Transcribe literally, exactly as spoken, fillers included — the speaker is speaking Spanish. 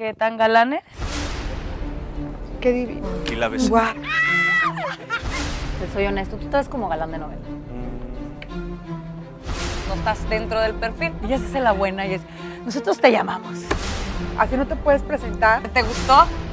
¿Qué tan galán eres? Qué divino. Y la besé. Guau. Te soy honesto, tú estás como galán de novela. No estás dentro del perfil. Ella se hace la buena y es, nosotros te llamamos. Así no te puedes presentar. ¿Te gustó?